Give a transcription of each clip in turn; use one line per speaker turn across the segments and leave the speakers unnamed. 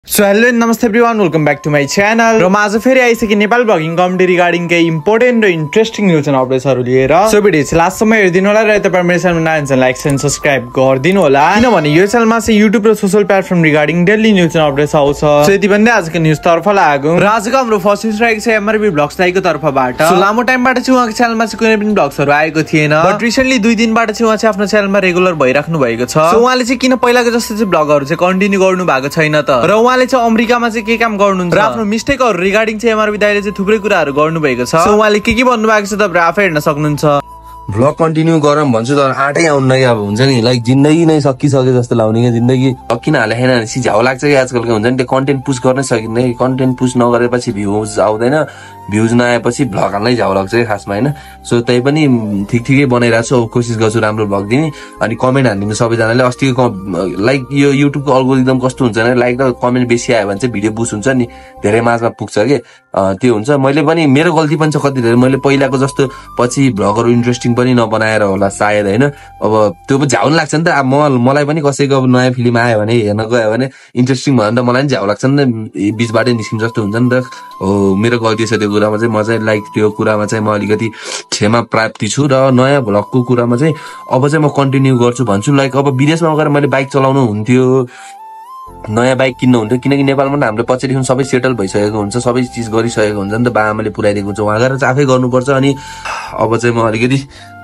So hello and namaste everyone, welcome back to my channel. र म आज फेरि आइसके नेपाल ब्लगिङ कम्युनिटी रिगार्डिङ केही इम्पोर्टेन्ट र इन्ट्रेस्टिङ न्यूज एन्ड अपडेट्सहरु लिएर। सो भिडियो चाहिँ लास्ट सम्म हेर्दिनु होला र तपाईहरु मेरो च्यानलमा नयाँ हुनुहुन्छ लाइक एन्ड सब्स्क्राइब गरिदिनु होला किनभने यो च्यानलमा चाहिँ युट्युब र social platform regarding daily news and updates आउँछ। सो यति भन्दै आजको न्यूज तर्फ लागौं र आजको हाम्रो फर्स्ट न्यूज रहेको छ एमआरबी ब्लग्स लाइको तर्फबाट। सो लामो टाइमबाट चाहिँ उहाँको च्यानलमा चाहिँ कुनै पनि ब्लग्सहरु आएको थिएन, बट रिसेन्टली 2 दिनबाट चाहिँ उहाँ चाहिँ आफ्नो च्यानलमा रेगुलर भइराख्नु भएको छ। सो उहाँले चाहिँ किन पहिलाको जस्तो चाहिँ ब्लगहरु चाहिँ कन्टिन्यू गर्नु भएको छैन त, र उहाँले चाहिँ अमेरिकामा चाहिँ के काम गर्नुहुन्छ र आफ्नो मिस्टेकहरु रिगार्डिङ चाहिँ एमआरबी दाइले चाहिँ थुप्रै कुराहरु गर्नु भएको छ। सो उहाँले के भन्नु भएको छ तपाईहरु आफै हेर्न सक्नुहुन्छ।
भ्लग कन्टिन्यू गरौँ भन्छु तर आँटै आउन्न कि अब हुन्छ नि लाइक जिन्दगी नै सकिसके जस्तो लाग्ने कि जिन्दगी किन हालेन भनेपछि झ्याउ लाग्छ कि आजकलको हुन्छ नि त्यो कन्टेन्ट पुश गर्नै सकिँदैन। कन्टेन्ट पुश नगरेपछि भ्युज आउँदैन, भ्युज नआएपछि भ्लग हाल्नै झ्याउ लाग्छ कि खासमा हैन। सो त्यही पनि ठिकै बनाइरहेको छु, कोसिस गर्छु राम्रो भ्लग दिने। अनि कमेन्ट हान्दिनु सबैजनाले। अस्तिको लाइक यो युट्युबको अल्गोरिदम कस्तो हुन्छ भने लाइक र कमेन्ट बेसी आयो भने चाहिँ भिडियो बुस्ट हुन्छ नि, धेरै माझमा पुग्छ के त्यो हुन्छ। मैले पनि मेरो गल्ती पनि छ कति धेरै, मैले पहिलाको जस्तो पछि भ्लगहरु इन्ट्रेस्टिङ पनि नबनाएर होला सायद हैन। अब त्यो पनि झ्याउ लाग्छ नि त। अब मलाई पनि कसैको अब नयाँ फिल्म आयो भने हेर्न गयो भने इन्ट्रेस्टिङ भयो भने त मलाई पनि झ्याउ लाग्छ नि त, बीचबाटै निस्किन जस्तो हुन्छ नि त। हो मेरो गल्ती छ त्यो कुरामा चाहिँ। म चाहिँ लाइक त्यो कुरामा चाहिँ म अलिकति क्षमा प्राप्ति छु र नयाँ भ्लगको कुरामा चाहिँ अब चाहिँ म कन्टिन्यू गर्छु भन्छु। लाइक अब विदेशमा गएर मैले बाइक चलाउनु हुन्थ्यो, नयाँ बाइक किन्नु हुन्थ्यो, किनकि नेपालमा त हाम्रो पछिदेखि सबै सेटल भइसकेको हुन्छ, सबै चिज गरिसकेको हुन्छ नि त, बाबाआमाले पुऱ्याइदिएको हुन्छ। उहाँ गएर चाहिँ आफै गर्नुपर्छ। अनि अब चाहिँ म अलिकति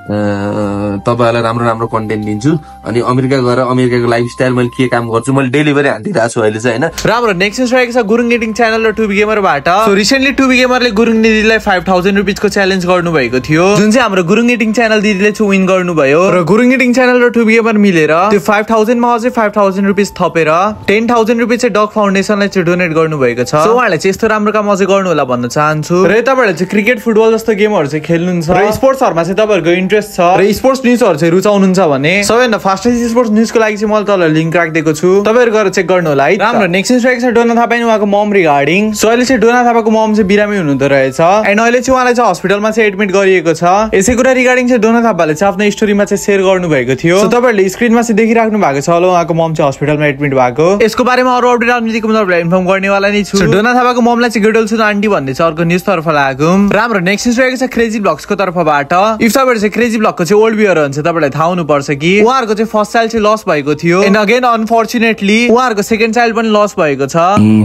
तपाईहरुलाई राम्रो राम्रो कन्टेन्ट दिन्छु। अनि अमेरिका गएर अमेरिकाको लाइफस्टाइल मैले के काम गर्छु मैले डेलिभरी हान्दिरहेको छु अहिले चाहिँ हैन।
राम्रो नेक्स्ट न्यूज रहेको छ गुरुङ एडिङ च्यानल र टुबी गेमरबाट। सो रिसेन्टली टुबी गेमरले गुरुङ दिदीलाई 5000 रुपैयाँ को च्यालेन्ज गर्नु भएको थियो, जुन चाहिँ हाम्रो गुरुङ एडिङ च्यानल दिदीले चाहिँ विन गर्नुभयो। र गुरुङ एडिङ च्यानल र टुबी गेमर मिलेर त्यो 5000 मा अझै 5000 रुपैयाँ थपेर 10000 रुपैयाँ चाहिँ डग फाउन्डेसनलाई चाहिँ डोनेट गर्नु भएको छ। सो उहाँले चाहिँ यस्तो राम्रो काम अझै गर्नु होला भन्न चाहन्छु। र तपाईहरुले चाहिँ क्रिकेट फुटबल जस्तो गेमहरु चाहिँ खेल्नुहुन्छ र स्पोर्ट्सहरुमा चाहिँ तपाईहरुको इन्ट्रेस्ट छ र स्पोर्ट्स न्यूजहरु चाहिँ रुचाउनुहुन्छ भने सबैभन्दा फास्टेस्ट स्पोर्ट्स न्यूजको लागि चाहिँ मैले तल लिंक राखिदिएको छु, तपाईहरु गएर चेक गर्नु होला है। राम्रो नेक्स्ट न्यूज रहेको छ डोना थापा अनि उहाँको मम रिगार्डिङ। सो अहिले चाहिँ डोना थापाको मम चाहिँ बिरामी हुनुहुँदो रहेछ एन्ड अहिले चाहिँ उहाँलाई चाहिँ हस्पिटलमा चाहिँ एडमिट गरिएको छ। यसै कुरा रिगार्डिङ चाहिँ डोना थापाले चाहिँ आफ्नो स्टोरीमा चाहिँ शेयर गर्नु भएको थियो। सो तपाईहरुले स्क्रिनमा चाहिँ देखिराख्नु भएको छ होला उहाँको मम चाहिँ हस्पिटलमा एडमिट भएको। यसको बारेमा अरु अपडेट आउने बित्तिकै म तपाईहरुलाई इन्फर्म गर्नेवाला नै छु। सो डोना थापाको ममलाई चाहिँ गेडल छु आन्टी भन्ने चाहिँ अर्को न्यूज तर्फ लागौं। राम्रो नेक्स्ट न्यूज रहेको छ क्रेजी ब्लग्सको तर्फबाट। इफ तपाईहरु चाहिँ क्रेजी ब्लगको चाहिँ ओल्ड भ्युअर हुन्छ तपाईहरुलाई थाहा हुनु पर्छ कि उहाँहरुको चाहिँ फर्स्ट चाइल्ड चाहिँ लस भएको थियो एन्ड अगेन अनफर्चुनेटली उहाँहरुको सेकेन्ड चाइल्ड पनि लस भएको छ।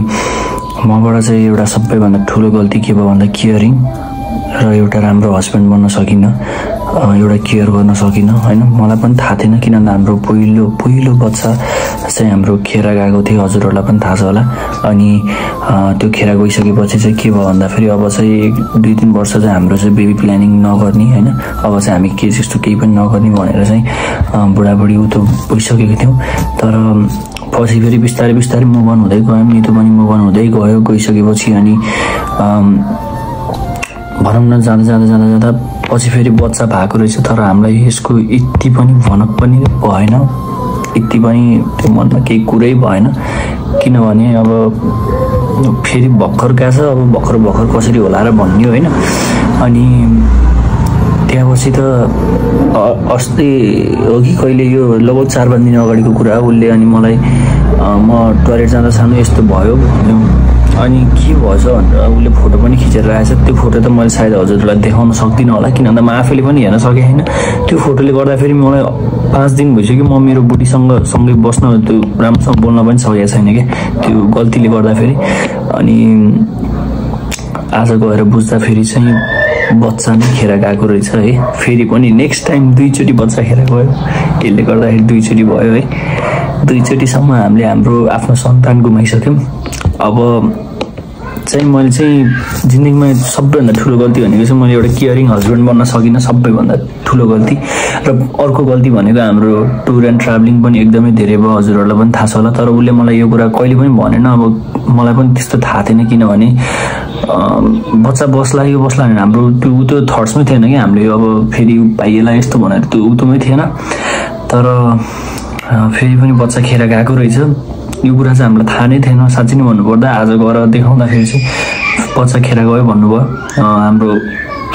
मबाट चाहिँ एउटा सबैभन्दा ठुलो गल्ती के भयो भन्दा केयरिङ र एउटा राम्रो हस्बेन्ड बन्न सकिन, एउटा केयर गर्न सकिन हैन। मलाई पनि थाहा थिएन किनभने हाम्रो पहिलो बच्चा चाहिँ हाम्रो खेरा गएको थियो, हजुरहरुलाई पनि थाहा छ होला। अनि त्यो खेरा गइसकेपछि चाहिँ के भयो भन्दाखेरि अब चाहिँ 2-3 वर्ष चाहिँ हाम्रो चाहिँ बेबी प्लानिङ नगर्ने हैन, अब चाहिँ हामी के जस्तो केही पनि नगर्ने भनेर चाहिँ बुढाबुढी उतो भइसकेको थियौं। तर पछि फेरि बिस्तारै बिस्तारै मुभ अन हुँदै गयो, नितो पनि मुभ अन हुँदै गइसकेपछि अनि भनौँ न जाँदा पछि फेरि बच्चा भएको रहेछ। तर हामीलाई यसको यति पनि भनक पनि भएन, यति पनि त्यो मनमा केही कुरै भएन किनभने अब फेरि भर्खर गएको छ, अब भर्खर कसरी होला र भन्ने होइन। अनि त्यहाँपछि त अस्ति हो कि कहिले यो लगभग 4-5 दिन अगाडिको कुरा हो। उसले अनि मलाई म टोयलेट जाँदा सानो यस्तो भयो भन्यो। अनि के भएछ भनेर उसले फोटो पनि खिचेर राखेछ। त्यो फोटो त मैले सायद हजुरलाई देखाउन सक्दिनँ होला किनभने म आफैले पनि हेर्न सकेँ होइन। त्यो फोटोले गर्दाखेरि मलाई 5 दिन भइसक्यो म मेरो बुढीसँगै बस्न त्यो राम्रोसँग बोल्न पनि सकेको छैन क्या त्यो गल्तीले गर्दाखेरि। अनि आज गएर बुझ्दाखेरि चाहिँ बच्चा नै खेर गएको रहेछ है। फेरि पनि नेक्स्ट टाइम 2 चोटि बच्चा खेर गयो, यसले गर्दाखेरि 2 चोटि भयो है। 2 चोटिसम्म हामीले हाम्रो आफ्नो सन्तान गुमाइसक्यौँ। अब चाहिँ मैले चाहिँ जिन्दगीमा सबैभन्दा ठुलो गल्ती भनेको चाहिँ मैले एउटा केयरिङ हस्बेन्ड बन्न सकिनँ, सबैभन्दा ठुलो गल्ती। र अर्को गल्ती भनेको हाम्रो टुर एन्ड ट्राभलिङ पनि एकदमै धेरै भयो, हजुरहरूलाई पनि थाहा छ होला। तर उसले मलाई यो कुरा कहिले पनि भनेन, अब मलाई पनि त्यस्तो थाहा थिएन किनभने बच्चा बस्ला यो बस्ला भने हाम्रो त्यो थट्समै थिएन कि हामीले अब फेरि भाइलाई यस्तो भनेर त्यो उतोमै थिएन। तर फेरि पनि बच्चा खेर गएको रहेछ यो कुरा चाहिँ हामीलाई थाहा नै थिएन साँच्चै नै भन्नुपर्दा। आज गएर देखाउँदाखेरि चाहिँ बच्चा खेर गयो भन्नुभयो। हाम्रो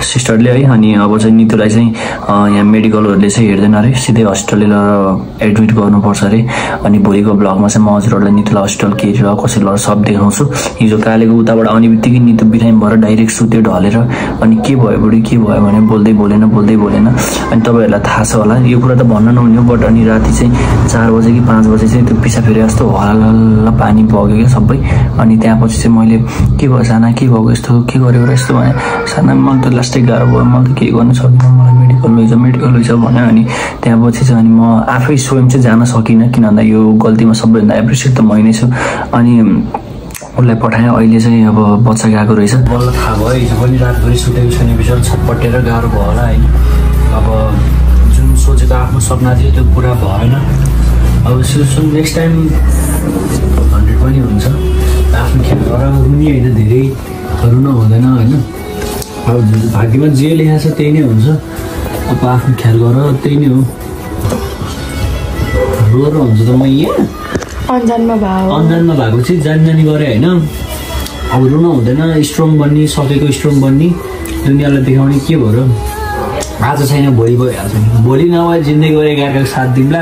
सिस्टरले है। अनि अब चाहिँ नितुलाई चाहिँ यहाँ मेडिकलहरूले चाहिँ हेर्दैन अरे, सिधै हस्पिटल लिएर एडमिट गर्नुपर्छ अरे। अनि भोलिको ब्लगमा चाहिँ म हजुरहरूलाई नितुलाई हस्पिटल के र कसरी लगेर सब देखाउँछु। हिजो कालेको उताबाट आउने बित्तिकै नितु बिरामी भएर डाइरेक्ट सुत्यो ढलेर। अनि के भयो बुढी के भयो भने बोल्दै बोलेन। अनि तपाईँहरूलाई थाहा छ होला, यो कुरा त भन्न नहुने हो, बट अनि राति चाहिँ 4 बजे कि 5 बजे चाहिँ त्यो पिसा फेरि जस्तो हल्ला पानी बग्यो क्या सबै। अनि त्यहाँपछि चाहिँ मैले के भयो साना के भएको यस्तो के गर्यो र यस्तो भने, साना मलाई त लास्टै गाह्रो भयो, मैले त केही गर्नु सक्दिनँ, मलाई मेडिकल लैजाऊ भन्यो। अनि त्यहाँपछि चाहिँ अनि म आफै स्वयं चाहिँ जान सकिनँ, किन भन्दा यो गल्तीमा सबैभन्दा एप्रिसिएट त मै नै छु। अनि उसलाई पठाएँ। अहिले चाहिँ अब बच्चा गएको रहेछ, बल्ल थाहा भयो। हिजो पनि रातभरि सुतेको छैन, बिचरा छटपटेर गाह्रो भयो होला है। अब जुन सोचेको आफ्नो सपना थियो त्यो पुरा भएन। अब नेक्स्ट टाइम 100 पनि हुन्छ। आफ्नो ख्याल गर, पनि होइन धेरै रुन हुँदैन होइन। अब भाग्यमा जे लेखा छ त्यही नै हुन्छ। अब आफ्नो ख्याल गर, त्यही नै हो। रो हुन्छ त म यहाँ अन्जानमा भएको चाहिँ जानी गरेँ होइन। अब रुन हुँदैन, स्ट्रङ बन्ने, सकेको स्ट्रङ बन्ने, दुनियाँलाई देखाउने। के भयो र आज छैन भोलि भइहाल्छ नि। भोलि नभए जिन्दगी गरे गाएको साथ दिउँला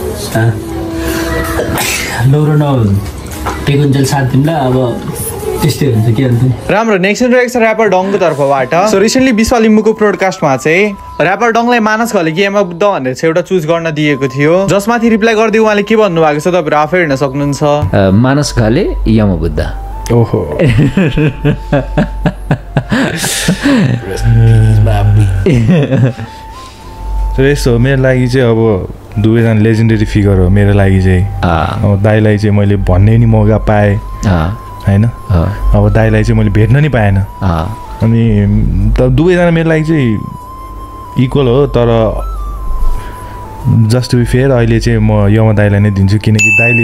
लौरो टेकुन्जेल साथ दिउँला। अब त्यस्तै हुन्छ के अन्त।
राम्रो नेक्स्ट रहेको छ ऱ्यापर डङको तर्फबाट। सो रिसेन्टली विश्व लिम्बूको प्रोडकास्टमा चाहिँ ऱ्यापर डङलाई मानस घले कि एमा बुद्ध भनेर चाहिँ एउटा चुज गर्न दिएको थियो, जसमाथि रिप्लाई गर्दै उहाँले के भन्नुभएको छ तपाईँहरू आफै हेर्न सक्नुहुन्छ।
मानस घले यम बुद्ध।
ओहो
यस्तो मेरो लागि चाहिँ अब दुवैजना लेजेन्डरी फिगर हो मेरो लागि चाहिँ। अब दाइलाई चाहिँ मैले भन्ने नि मौका पाएँ होइन। अब दाइलाई चाहिँ मैले भेट्न नि पाएन। अनि दुवैजना मेरो लागि चाहिँ इक्वल हो। तर जस्ट टु बी फेयर अहिले चाहिँ म यम दाइलाई नै दिन्छु, किनकि दाइले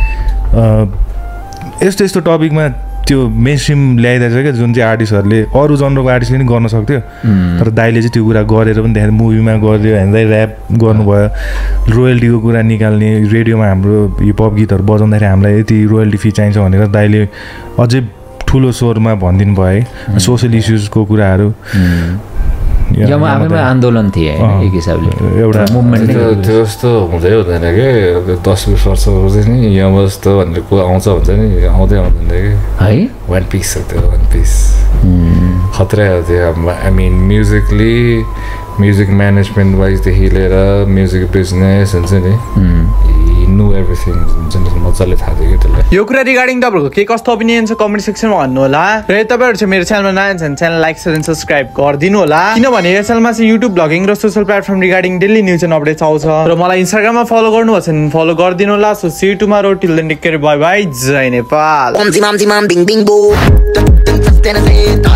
यस्तो यस्तो टपिकमा त्यो मेन स्ट्रिम ल्याइदिएछ क्या, जुन चाहिँ आर्टिस्टहरूले अरू जनरको आर्टिस्टले पनि गर्न सक्थ्यो। तर दाइले चाहिँ त्यो कुरा गरेर पनि देखाएर मुभीमा गरिदियो, हेर्दै ऱ्याप गर्नुभयो, रोयल्टीको कुरा निकाल्ने, रेडियोमा हाम्रो हिपहप गीतहरू बजाउँदाखेरि हामीलाई यति रोयल्टी फी चाहिन्छ भनेर दाइले अझै ठुलो स्वरमा भनिदिनु भयो है, सोसियल इस्युजको कुराहरू।
यम आफैमा आन्दोलन थिए एक हिसाबले,
एउटा
मुभमेन्ट
त्यो जस्तो हुँदै हुँदैन कि 10-20 वर्षको चाहिँ नि यम जस्तो भनेर को आउँछ भन्छ नि, आउँदै आउँदैन कि
है।
वान पिस छ त्यो, वान पिस खतरा हो त्यो। आई मिन म्युजिक म्यानेजमेन्ट वाइजदेखि लिएर म्युजिक बिजनेस हुन्छ नि, नो एभ्रिथिङ हुन्छ नि, मजाले थाहा थियो कि त्यसलाई।
यो कुरा रिगार्डिङ तपाईँहरूको के कस्तो ओपिनियन छ कमेन्ट सेक्सनमा भन्नु होला। र तपाईँहरू चाहिँ मेरो च्यानलमा नयाँ छ भने च्यानल लाइक एन्ड सब्सक्राइब गरिदिनु होला, किनभने यो च्यानलमा चाहिँ युट्युब ब्लगिङ र social platform regarding daily news and updates आउँछ। र मलाई इन्स्टाग्राममा फलो गर्नुभएको छ भने फलो गरिदिनु होला। So see you tomorrow, till then take care, bye bye, जय नेपाल।